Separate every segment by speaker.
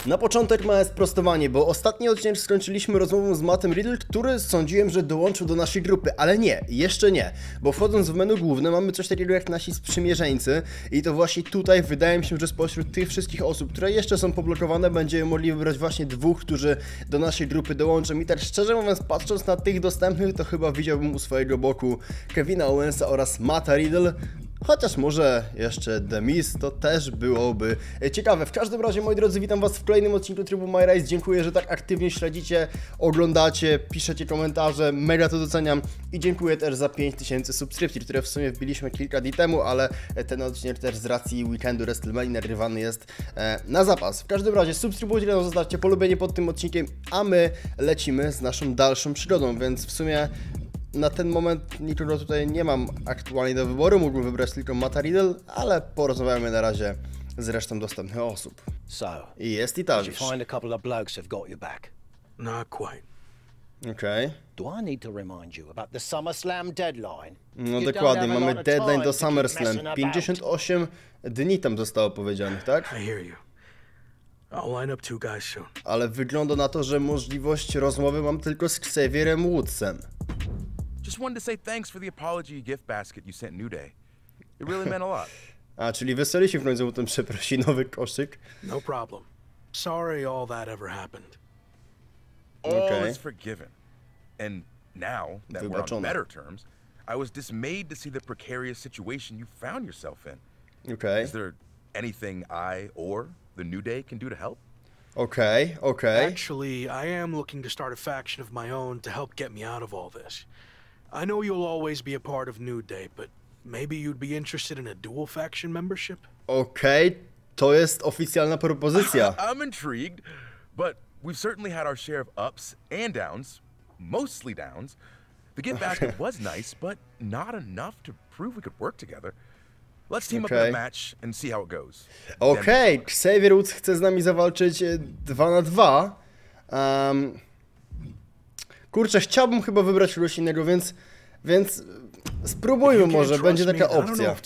Speaker 1: Na początek małe sprostowanie, bo ostatni odcinek skończyliśmy rozmową z Mattem Riddle, który sądziłem, że dołączył do naszej grupy, ale nie, jeszcze nie, bo wchodząc w menu główne mamy coś takiego jak nasi sprzymierzeńcy i to właśnie tutaj wydaje mi się, że spośród tych wszystkich osób, które jeszcze są poblokowane, będziemy mogli wybrać właśnie dwóch, którzy do naszej grupy dołączą i tak szczerze mówiąc, patrząc na tych dostępnych, to chyba widziałbym u swojego boku Kevina Owensa oraz Matta Riddle. Chociaż może jeszcze The Miz, to też byłoby ciekawe. W każdym razie, moi drodzy, witam was w kolejnym odcinku trybu My Race. Dziękuję, że tak aktywnie śledzicie, oglądacie, piszecie komentarze, mega to doceniam. I dziękuję też za 5000 subskrypcji, które w sumie wbiliśmy kilka dni temu, ale ten odcinek też z racji weekendu WrestleMania nagrywany jest na zapas. W każdym razie, subskrybujcie, zostawcie polubienie pod tym odcinkiem, a my lecimy z naszą dalszą przygodą, więc w sumie na ten moment nikogo tutaj nie mam aktualnie do wyboru, mógłbym wybrać tylko Matta Riddle, ale porozmawiamy na razie z resztą dostępnych osób. I jest i Tavish. Okej. No dokładnie, mamy deadline do SummerSlam. 58 dni tam zostało powiedzianych, tak? Ale wygląda na to, że możliwość rozmowy mam tylko z Xavierem Woodsem.
Speaker 2: Just wanted to say thanks for the apology gift basket you sent New Day. It really meant a lot.
Speaker 1: A, czyli wysłaliście w końcu ten przeprosinowy koszyk?
Speaker 3: No problem. Sorry all that ever happened.
Speaker 2: All is forgiven. And now that we're on better terms, I was dismayed to see the precarious situation you found yourself in. Is there anything I or the New Day can do to help?
Speaker 1: Okay.
Speaker 3: Actually, I am looking to start a faction of my own to help get me out of all this. I know you'll always be a part of New Day, but maybe you'd be interested in a dual faction membership?
Speaker 1: To jest oficjalna propozycja.
Speaker 2: I'm intrigued, but we've certainly had our share of ups and downs, mostly downs. The gift basket was nice, but not enough to prove we could work together. Let's team up in a match and see how it goes.
Speaker 1: Xavier Woods chce z nami zawalczyć 2 na 2. Kurczę, chciałbym chyba wybrać kogoś innego, więc spróbujmy może, będzie taka opcja.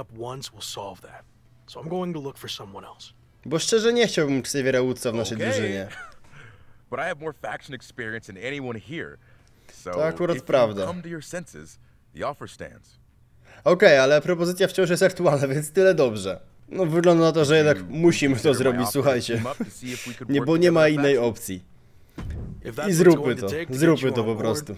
Speaker 1: Bo szczerze nie chciałbym Xaviera Woodsa w naszej drużynie. To akurat prawda. Ale propozycja wciąż jest aktualna, więc tyle dobrze. No wygląda na to, że jednak musimy to zrobić, słuchajcie. Bo nie ma innej opcji. I zróbmy to po prostu.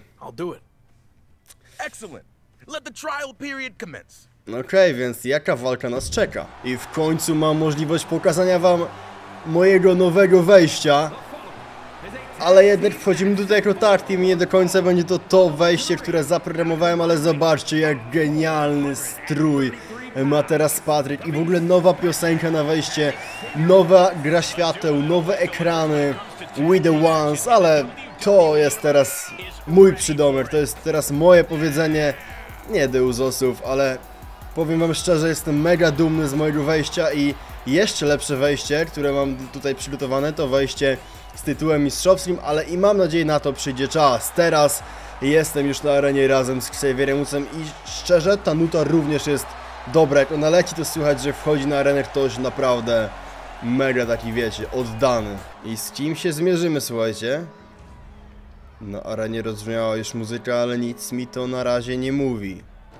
Speaker 1: Więc jaka walka nas czeka? I w końcu mam możliwość pokazania wam mojego nowego wejścia. Ale jednak wchodzimy tutaj jako tag team i nie do końca będzie to wejście, które zaprogramowałem, ale zobaczcie jak genialny strój ma teraz Patryk i w ogóle nowa piosenka na wejście, nowa gra świateł, nowe ekrany, We the Ones, ale to jest teraz mój przydomek, to jest teraz moje powiedzenie, nie Deuzosów, ale powiem wam szczerze, jestem mega dumny z mojego wejścia i jeszcze lepsze wejście, które mam tutaj przygotowane, to wejście z tytułem mistrzowskim, ale i mam nadzieję na to przyjdzie czas. Teraz jestem już na arenie razem z Xavierem Woodsem i szczerze ta nuta również jest dobra, jak ona leci to słychać, że wchodzi na arenę ktoś naprawdę mega taki wiecie, oddany. I z kim się zmierzymy, słuchajcie? Na arenie rozbrzmiała już muzyka, ale nic mi to na razie nie mówi.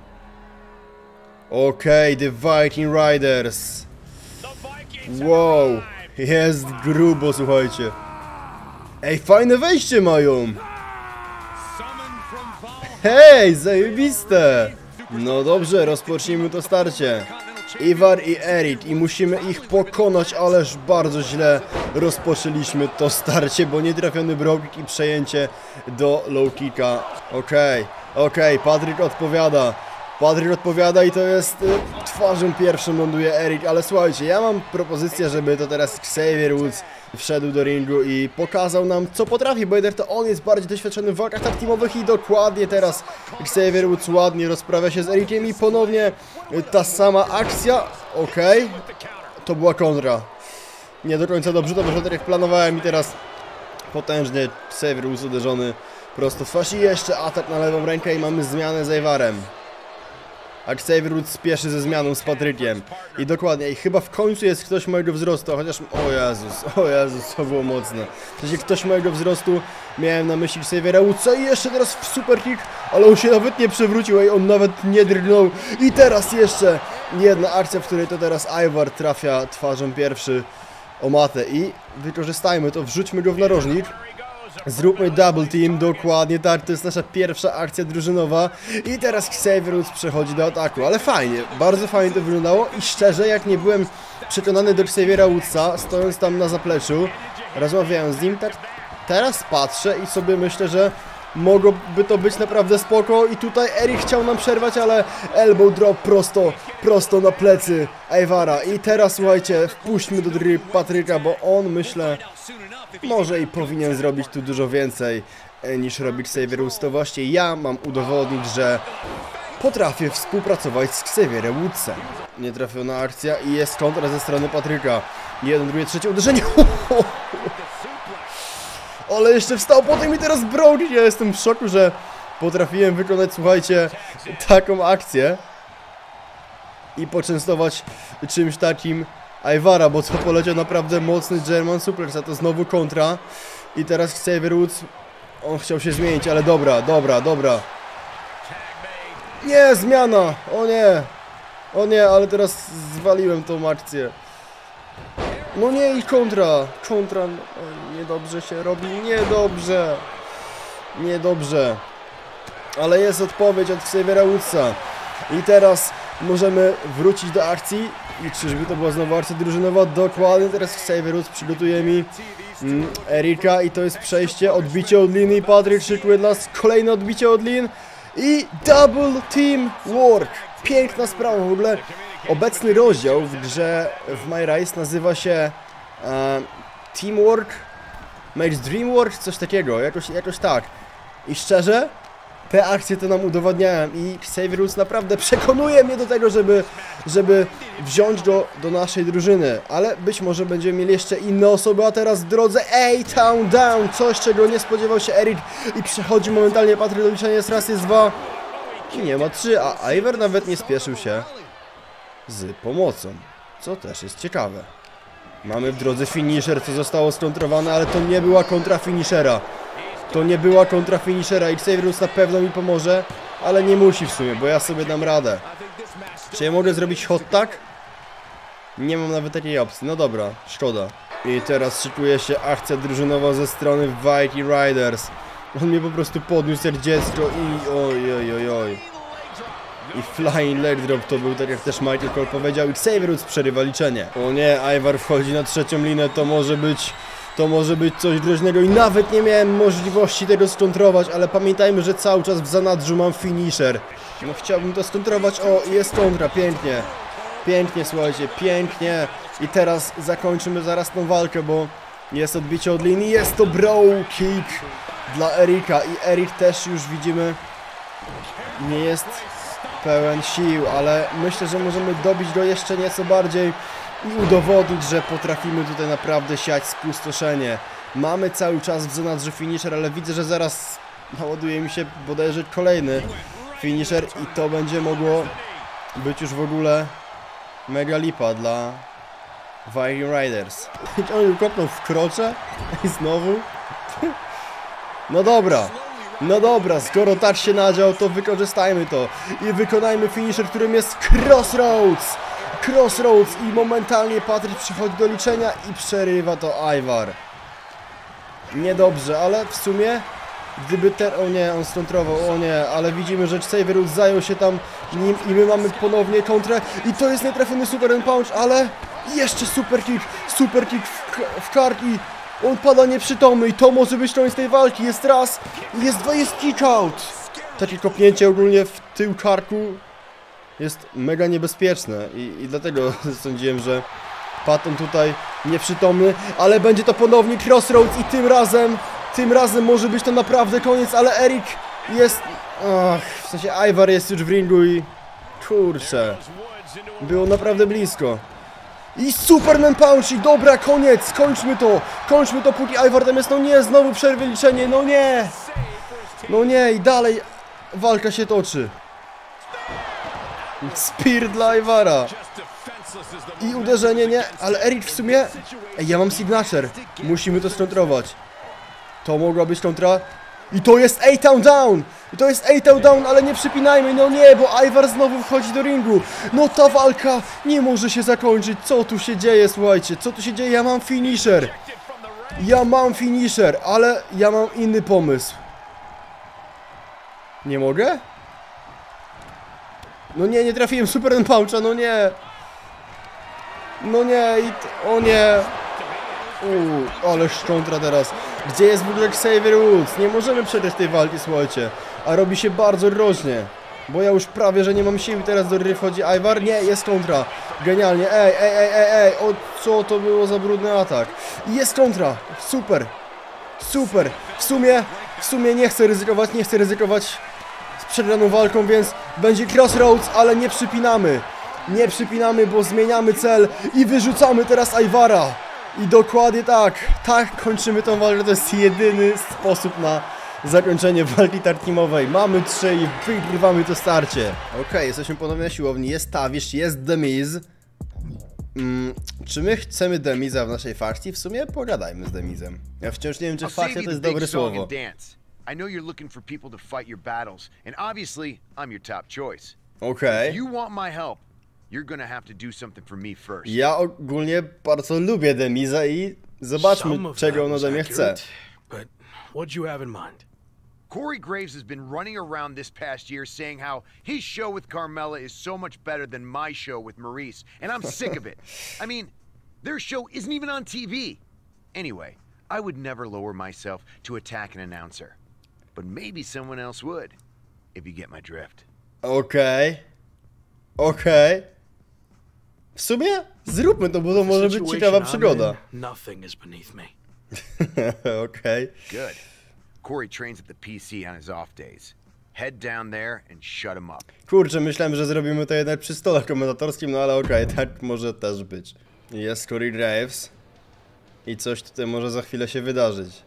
Speaker 1: The Viking Riders. Wow, jest grubo, słuchajcie. Fajne wejście mają. Zajebiste. No dobrze, rozpocznijmy to starcie. Ivar i Erik i musimy ich pokonać, ależ bardzo źle rozpoczęliśmy to starcie, bo nietrafiony brogue kick i przejęcie do low kicka. Patryk odpowiada i to jest twarzą pierwszą ląduje Erik, ale słuchajcie, ja mam propozycję, żeby to teraz Xavier Woods wszedł do ringu i pokazał nam co potrafi, bo jednak to on jest bardziej doświadczony w walkach tag teamowych i dokładnie teraz Xavier Woods ładnie rozprawia się z Erikiem i ponownie ta sama akcja. To była kontra. Nie do końca dobrze, to wyszło tak jak planowałem i teraz potężnie Xavier Woods uderzony prosto w twarz i jeszcze atak na lewą rękę i mamy zmianę z Ivarem. a Xavier Woods spieszy ze zmianą z Patrykiem. I dokładnie, i chyba w końcu jest ktoś mojego wzrostu, chociaż... O Jezus, to było mocne. W sensie ktoś mojego wzrostu, miałem na myśli Xaviera Woodsa i jeszcze teraz w super kick, ale on się nawet nie przewrócił, ej, on nawet nie drgnął. I teraz jeszcze jedna akcja, w której to teraz Ivar trafia twarzą pierwszy o matę i wykorzystajmy to, wrzućmy go w narożnik. Zróbmy double team, dokładnie tak, to jest nasza pierwsza akcja drużynowa i teraz Xavier Woods przechodzi do ataku, ale fajnie, bardzo fajnie to wyglądało i szczerze, jak nie byłem przekonany do Xaviera Woodsa, stojąc tam na zapleczu, rozmawiając z nim, tak teraz patrzę i sobie myślę, że mogłoby to być naprawdę spoko i tutaj Erik chciał nam przerwać, ale elbow drop prosto na plecy Ivara i teraz słuchajcie, wpuśćmy do gry Patryka, bo on myślę może i powinien zrobić tu dużo więcej niż robi Xavier Woods. To właśnie ja mam udowodnić, że potrafię współpracować z Xavierem Woodsem. Nietrafiona akcja i jest kontra ze strony Patryka. 1, 2, 3 uderzenie. Ale jeszcze wstał potem i teraz broni. Ja jestem w szoku, że potrafiłem wykonać, słuchajcie, taką akcję i poczęstować czymś takim Ivara, bo to poleciał naprawdę mocny German Suplex, a to znowu kontra. I teraz Xavier Woods, on chciał się zmienić, ale dobra. Nie, zmiana, o nie, ale teraz zwaliłem tą akcję. No nie, i kontra, niedobrze się robi, niedobrze. Ale jest odpowiedź od Xaviera Woodsa. I teraz możemy wrócić do akcji. I czyżby to była znowu akcja drużynowa? Dokładnie, teraz Xavier Woods przygotuje mi Erika i to jest przejście, odbicie od Lin i Patryk szykuje dla nas kolejne odbicie od Lin i double team work. Piękna sprawa, w ogóle obecny rozdział w grze w My Rise nazywa się Teamwork, Match Dreamwork, coś takiego, jakoś tak. I szczerze, te akcje to nam udowadniałem i Xavier Woods naprawdę przekonuje mnie do tego, żeby wziąć go do naszej drużyny. Ale być może będziemy mieli jeszcze inne osoby, a teraz w drodze A-Town Down, coś czego nie spodziewał się Erik i przechodzi momentalnie Patryk do liczenia, jest raz, jest dwa i nie ma 3, a Ivar nawet nie spieszył się z pomocą, co też jest ciekawe. Mamy w drodze finisher, co zostało skontrowane, ale to nie była kontra finishera. I Xavier Woods na pewno mi pomoże, ale nie musi w sumie, bo ja sobie dam radę. Czy ja mogę zrobić hot tag? Nie mam nawet takiej opcji, no dobra, szkoda. I teraz szykuje się akcja drużynowa ze strony Viking Riders. On mnie po prostu podniósł jak dziecko i oj. I flying leg drop to był, tak jak też Michael Cole powiedział, i Xavier Woods przerywa liczenie. O nie, Ivar wchodzi na trzecią linę, to może być coś groźnego i nawet nie miałem możliwości tego skontrować, ale pamiętajmy, że cały czas w zanadrzu mam finisher. No chciałbym to skontrować, o, jest kontra, pięknie, słuchajcie, pięknie. I teraz zakończymy zaraz tą walkę, bo jest odbicie od linii, jest to bro kick dla Erika i Erik też już widzimy nie jest pełen sił, ale myślę, że możemy dobić go jeszcze nieco bardziej i udowodnić, że potrafimy tutaj naprawdę siać spustoszenie. Mamy cały czas w zanadrzu finisher, ale widzę, że zaraz naładuje mi się bodajże kolejny finisher i to będzie mogło być już w ogóle mega lipa dla Viking Riders. On go kopnął w krocze i znowu. No dobra, skoro tak się nadział, to wykorzystajmy to i wykonajmy finisher, którym jest Crossroads i momentalnie Patryk przychodzi do liczenia i przerywa to Ivar. Niedobrze, ale w sumie gdyby o nie, on skontrował, o nie, ale widzimy, że Xavier Woods zajął się tam nim i my mamy ponownie kontrę i to jest nietrafiony super punch, ale jeszcze super kick w kark i on pada nieprzytomny i to może być koniec tej walki. Jest raz, jest dwa, jest kick out. Takie kopnięcie ogólnie w tył karku jest mega niebezpieczne i dlatego sądziłem, że Patton tutaj nieprzytomny, ale będzie to ponownie Crossroads i tym razem może być to naprawdę koniec, ale Erik jest, w sensie Ivar jest już w ringu i kurczę, było naprawdę blisko. I Superman Punch i dobra, koniec, kończmy to póki Ivar tam jest, no nie, znowu przerwie liczenie, no nie i dalej walka się toczy. Spear dla Iwara. I uderzenie, nie? Ale Eric w sumie... Ej, ja mam signature. Musimy to skontrować. To mogła być kontra. I to jest A-Town Down! I to jest A-Town Down, ale nie przypinajmy, no nie, bo Ivar znowu wchodzi do ringu. No ta walka nie może się zakończyć. Co tu się dzieje, słuchajcie? Co tu się dzieje? Ja mam finisher. Ja mam finisher, ale ja mam inny pomysł. Nie mogę? No nie, nie trafiłem Super Puncha, no nie. No nie, o nie. Ale szczątra teraz. Gdzie jest w ogóle Xavier Woods? Nie możemy przegrać tej walki, słuchajcie. A robi się bardzo groźnie. Bo ja już prawie, że nie mam siły. Teraz do gry wchodzi Ivar. Nie, jest kontra. Genialnie. Ej. O, co to było za brudny atak? Jest kontra. Super. Super. W sumie nie chcę ryzykować z przegraną walką, więc będzie Crossroads, ale nie przypinamy. Nie przypinamy, bo zmieniamy cel i wyrzucamy teraz Ivara. I dokładnie tak kończymy tą walkę. To jest jedyny sposób na zakończenie walki tag-teamowej. Mamy 3 i wygrywamy to starcie. Okej, jesteśmy ponownie na siłowni. Jest Tavish, jest The Miz. Czy my chcemy The Miza w naszej fakcji? W sumie pogadajmy z The Mizem. Ja wciąż nie wiem, czy fakcja to jest dobre słowo.
Speaker 4: I know you're looking for people to fight your battles, and obviously I'm your top choice.
Speaker 1: Okej.
Speaker 4: If you want my help, you're gonna have to do something for me first.
Speaker 1: Ja ogólnie bardzo lubię The Miza i zobaczmy, czego on ode mnie chce.
Speaker 3: But what do you have in mind?
Speaker 4: Corey Graves has been running around this past year saying how his show with Carmella is so much better than my show with Maurice, and I'm sick of it. I mean, their show isn't even on TV. Anyway, I would never lower myself to attack an announcer. But maybe someone else would, if you get my drift.
Speaker 1: Okej. W sumie zróbmy to, bo to może być ciekawa przygoda.
Speaker 3: Nothing is beneath me.
Speaker 1: Okej.
Speaker 4: Good. Corey trains at the PC on his off days. Head down there and shut him up.
Speaker 1: Kurczę, myślałem, że zrobimy to jednak przy stole komentatorskim, no ale okej, tak może też być. Jest Corey Graves. I coś tutaj może za chwilę się wydarzyć.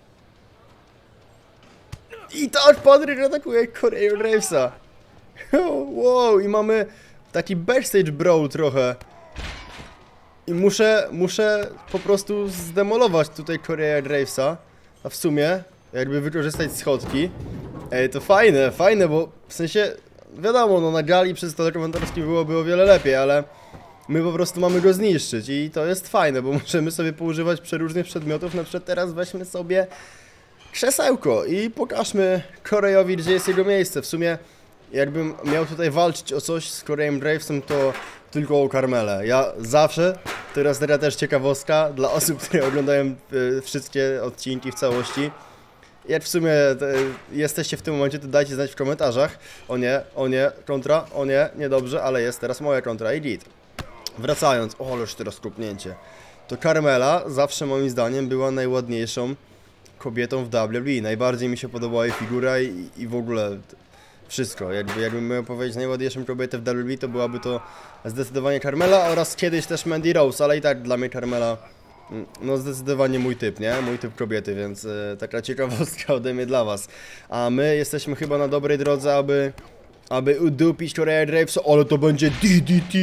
Speaker 1: I tak Patryk atakuje Corey'a Gravesa. Wow, i mamy taki backstage brawl trochę. I muszę po prostu zdemolować tutaj Corey'a Gravesa. A w sumie, jakby wykorzystać schodki. Ej, to fajne, bo w sensie, wiadomo, no na gali przez telekomentarski byłoby o wiele lepiej, ale my po prostu mamy go zniszczyć i to jest fajne, bo możemy sobie poużywać przeróżnych przedmiotów. Na przykład teraz weźmy sobie krzesełko i pokażmy Corey'owi, gdzie jest jego miejsce. W sumie, jakbym miał tutaj walczyć o coś z Corey'em Gravesem, to tylko o Carmelę. Ja zawsze, teraz też ciekawostka dla osób, które oglądają wszystkie odcinki w całości. Jak w sumie jesteście w tym momencie, to dajcie znać w komentarzach. O nie, kontra, o nie, niedobrze, ale jest teraz moja kontra i git. Wracając, ależ teraz kopnięcie. To Carmela zawsze moim zdaniem była najładniejszą kobietą w WWE. Najbardziej mi się podobała jej figura i w ogóle wszystko. Jakbym miał powiedzieć najładniejszą kobietę w WWE, to byłaby to zdecydowanie Carmela oraz kiedyś też Mandy Rose, ale i tak dla mnie Carmela, no zdecydowanie mój typ, nie? Mój typ kobiety, więc taka ciekawostka ode mnie dla was. A my jesteśmy chyba na dobrej drodze, aby udupić Corey'a Gravesa, ale to będzie DDT!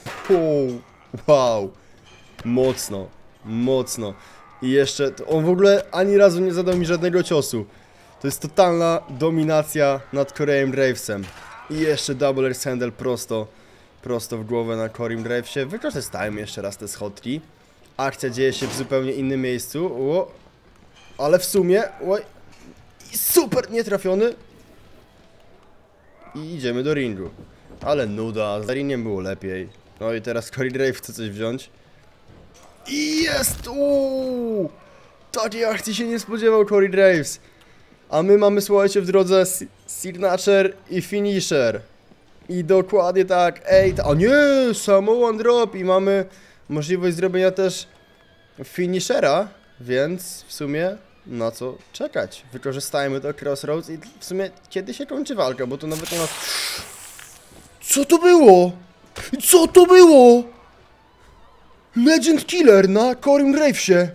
Speaker 1: Wow! Mocno. I jeszcze, on w ogóle ani razu nie zadał mi żadnego ciosu. To jest totalna dominacja nad Corey'em Gravesem. I jeszcze double axe handle prosto w głowę na Corey'm Gravesie. Wykorzystajmy jeszcze raz te schodki. Akcja dzieje się w zupełnie innym miejscu. Ale w sumie, super nietrafiony. I idziemy do ringu. Ale nuda, za ringiem było lepiej. No i teraz Corey Graves chce coś wziąć. I jest! Takiej akcji się nie spodziewał Corey Graves. A my mamy, słuchajcie, w drodze signature i finisher. I dokładnie tak. Ej, a nie! Samoan drop i mamy możliwość zrobienia też finishera. Więc w sumie na co czekać? Wykorzystajmy to Crossroads i w sumie kiedy się kończy walka, bo tu nawet nie ma... Co to było? Co to było? Legend Killer na Corey'm Gravesie.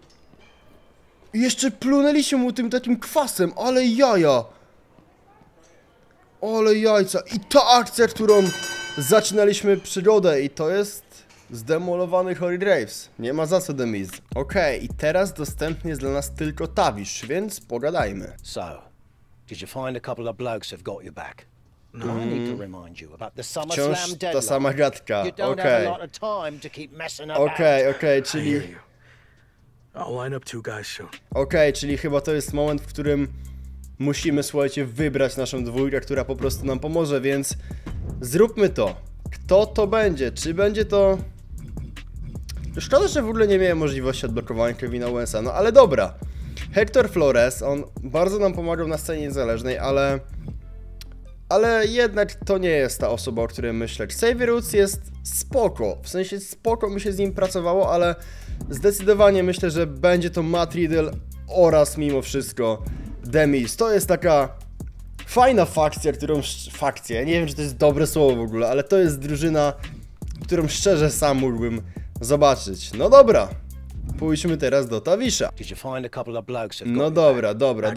Speaker 1: I jeszcze plunęliśmy mu tym takim kwasem, ale jaja. Ale jajca. I ta akcja, którą zaczynaliśmy przygodę i to jest zdemolowany Corey Graves. Nie ma za co, The Miz. Okej, i teraz dostępny jest dla nas tylko Tavish, więc pogadajmy.
Speaker 5: So, did you find a couple of blokes who've got your back? No, I need to remind you about the SummerSlam
Speaker 1: Wciąż
Speaker 5: deadline.
Speaker 1: ta sama gadka.
Speaker 5: You don't have a lot of time to keep messing about.
Speaker 1: Okej, czyli...
Speaker 3: I'll line up 2 guys soon.
Speaker 1: Okej, czyli chyba to jest moment, w którym musimy, słuchajcie, wybrać naszą dwójkę, która po prostu nam pomoże, więc zróbmy to. Kto to będzie? Czy będzie to... Szkoda, że w ogóle nie miałem możliwości odblokowania Kevina Owensa, no ale dobra. Hector Flores, on bardzo nam pomagał na scenie niezależnej, ale jednak to nie jest ta osoba, o której myślę. Xavier Woods jest spoko, w sensie spoko mi się z nim pracowało, ale zdecydowanie myślę, że będzie to Matt Riddle oraz mimo wszystko The Miz. To jest taka fajna fakcja, fakcja, nie wiem, czy to jest dobre słowo w ogóle, ale to jest drużyna, którą szczerze sam mógłbym zobaczyć. No dobra, pójdźmy teraz do Tavisha. No dobra.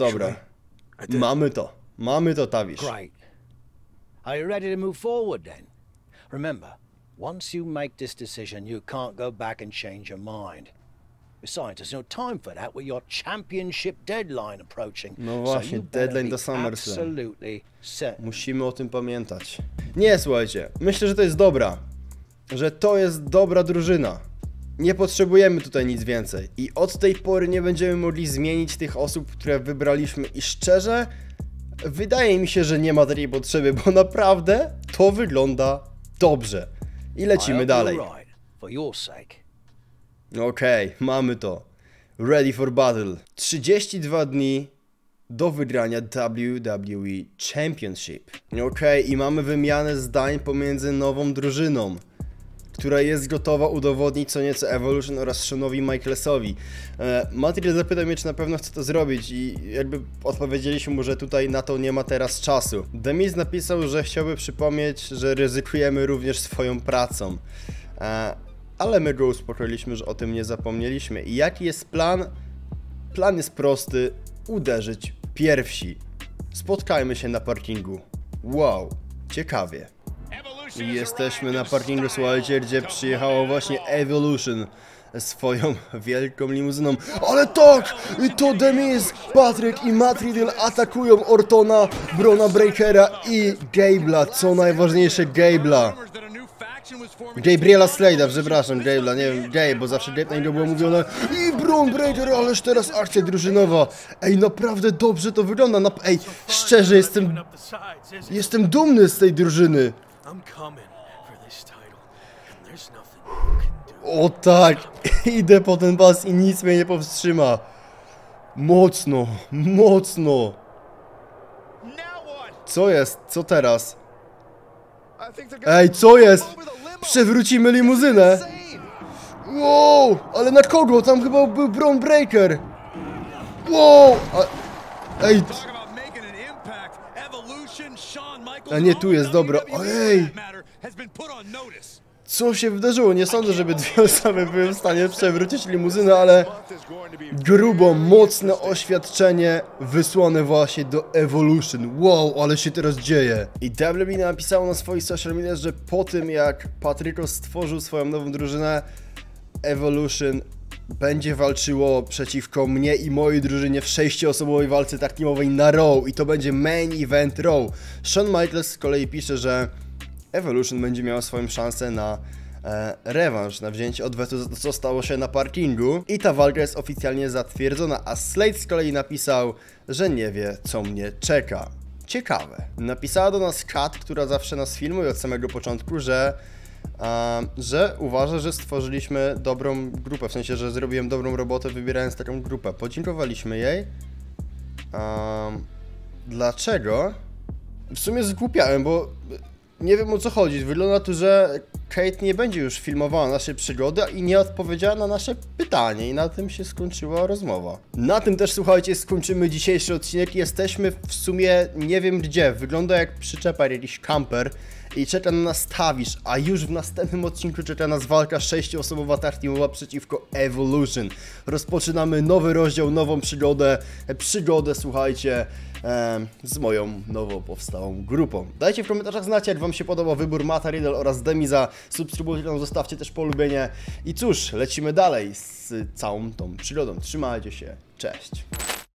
Speaker 1: Mamy to, Tavish.
Speaker 5: Great. Are you ready to move forward then? Remember, once you make this decision, you can't go back and change your mind. Besides, there's no time for that with your championship deadline approaching.
Speaker 1: No właśnie,
Speaker 5: so
Speaker 1: deadline do SummerSlam.
Speaker 5: Absolutely set.
Speaker 1: Musimy o tym pamiętać. Nie, słuchajcie, myślę, że to jest dobra drużyna. Nie potrzebujemy tutaj nic więcej. I od tej pory nie będziemy mogli zmienić tych osób, które wybraliśmy. I szczerze, wydaje mi się, że nie ma takiej potrzeby, bo naprawdę to wygląda dobrze. I lecimy dalej. Okej, mamy to. Ready for battle. 32 dni do wygrania WWE Championship. Okej, i mamy wymianę zdań pomiędzy nową drużyną, która jest gotowa udowodnić co nieco Evolution oraz Shawonowi Michaelsowi. Matt Riddle zapytał mnie, czy na pewno chce to zrobić i jakby odpowiedzieliśmy mu, że tutaj na to nie ma teraz czasu. The Miz napisał, że chciałby przypomnieć, że ryzykujemy również swoją pracą. Ale my go uspokoiliśmy, że o tym nie zapomnieliśmy. I jaki jest plan? Plan jest prosty. Uderzyć pierwsi. Spotkajmy się na parkingu. Wow, ciekawie. I jesteśmy na parkingu, słuchajcie, gdzie przyjechało właśnie Evolution swoją wielką limuzyną. Ale tak! I to The Miz, Patrick i Matt Riddle atakują Ortona, Brona Breakera i Gable'a. Co najważniejsze, Gable'a. Gabriela Slade'a, przepraszam, Gable'a, nie wiem, Gabe, bo zawsze Gabe na niego było mówione. I Bron Breaker, ależ teraz akcja drużynowa. Ej, naprawdę dobrze to wygląda. Ej, szczerze, jestem dumny z tej drużyny. O tak, idę po ten pas i nic mnie nie powstrzyma. Mocno. Co jest? Co teraz? Ej, co jest? Przewrócimy limuzynę. Wow, ale na kogo? Tam chyba był Bron Breaker. Wow, ej. A nie, tu jest, dobra. Ej. Co się wydarzyło? Nie sądzę, żeby dwie osoby były w stanie przewrócić limuzynę, ale grubo, mocne oświadczenie wysłane właśnie do Evolution. Wow, ale się teraz dzieje. I WWE napisało na swoich social mediach, że po tym jak Patrico stworzył swoją nową drużynę, Evolution będzie walczyło przeciwko mnie i mojej drużynie w 6-osobowej walce tag teamowej na Raw i to będzie main event Raw. Shawn Michaels z kolei pisze, że Evolution będzie miało swoją szansę na rewanż, na wzięcie odwetu za to, co stało się na parkingu i ta walka jest oficjalnie zatwierdzona, a Slade z kolei napisał, że nie wie, co mnie czeka. Ciekawe. Napisała do nas Kat, która zawsze nas filmuje od samego początku, że uważa, że stworzyliśmy dobrą grupę, w sensie, że zrobiłem dobrą robotę wybierając taką grupę. Podziękowaliśmy jej. Dlaczego? W sumie zgłupiałem, bo nie wiem, o co chodzi. Wygląda tu, że Kate nie będzie już filmowała naszej przygody i nie odpowiedziała na nasze pytanie i na tym się skończyła rozmowa. Na tym też, słuchajcie, skończymy dzisiejszy odcinek. Jesteśmy w sumie nie wiem gdzie. Wygląda jak przyczepa jakiś kamper i czeka na nas Tavish, a już w następnym odcinku czeka nas walka 6-osobowa tag teamowa przeciwko Evolution. Rozpoczynamy nowy rozdział, nową przygodę, słuchajcie, z moją nowo powstałą grupą. Dajcie w komentarzach znać, jak wam się podobał wybór Matta Riddle oraz Demiza. Subskrybujcie tam, zostawcie też polubienie. I cóż, lecimy dalej z całą tą przygodą. Trzymajcie się, cześć!